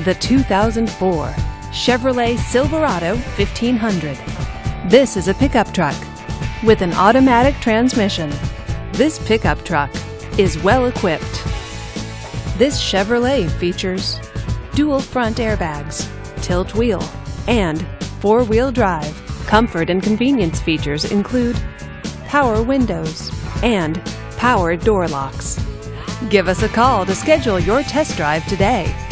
The 2004 Chevrolet Silverado 1500. This is a pickup truck with an automatic transmission. This pickup truck is well equipped. This Chevrolet features dual front airbags, tilt wheel, and four-wheel drive. Comfort and convenience features include power windows and power door locks. Give us a call to schedule your test drive today.